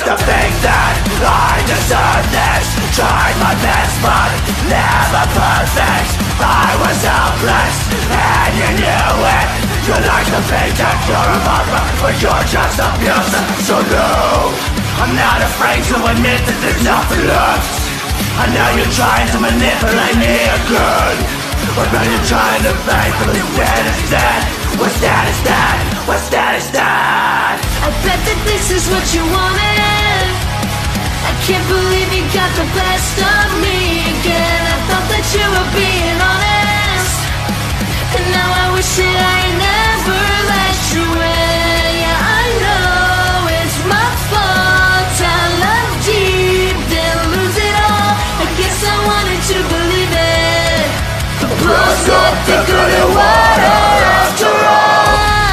to think that I deserve this. Tried my best but never perfect. I was helpless and you knew it. You like to think that you're a mother, but you're just abusive. So no, I'm not afraid to admit that there's nothing left. I know you're trying to manipulate me again, but now you're trying to make me dead instead. What's that is that? What's that is that? I bet that this is what you wanted. I can't believe you got the best of me again. I thought that you were being honest, and now I wish that I had never let you in. Yeah, I know it's my fault. I love deep, then lose it all. I guess I wanted to believe it, but blood's not thicker than water after all.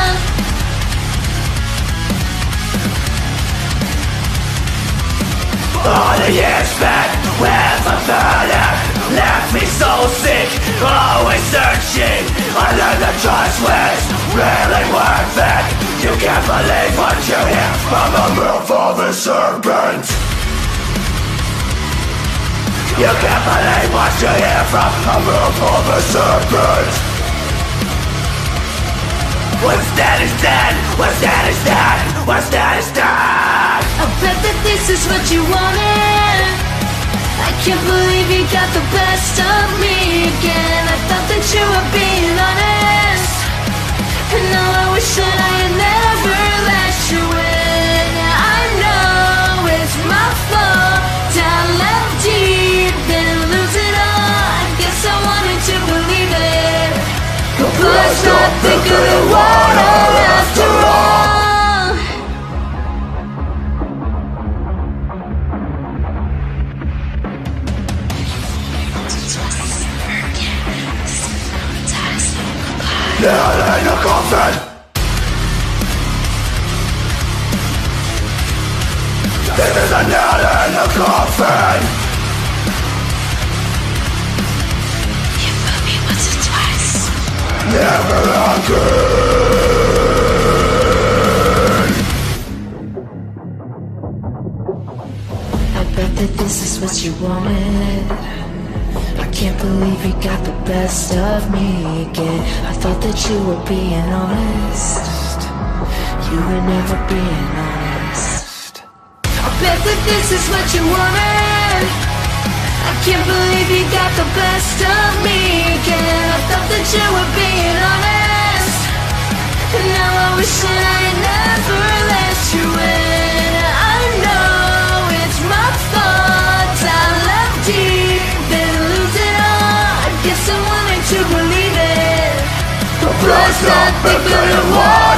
All the years spent with my burden left me so sick, always searching. I learned that trust was really worth it. You can't believe what you hear from the mouth of a serpent. You can't believe what you hear from the mouth of a serpent. What's that is that? What's that is that? What's that is that? I bet that this is what you wanted. I can't believe you got the best of me again. I thought that you were being honest, and now I wish that I had never let you in. Yeah, I know it's my fault. I love deep, then lose it all. I guess I wanted to believe it, but blood's not thicker than water after all. Nail in a coffin. This is a nail in a coffin. You put me once or twice, Never again. I bet that this is what you wanted. I can't believe you got the best of me again. I thought that you were being honest. You were never being honest. I bet that this is what you wanted. I can't believe you got the best of me again. I thought that you were being honest, and now I wish that I had never let you in. I know it's my fault. I love deep, then lose it all. I guess I wanted to believe it, but blood's not thicker than water.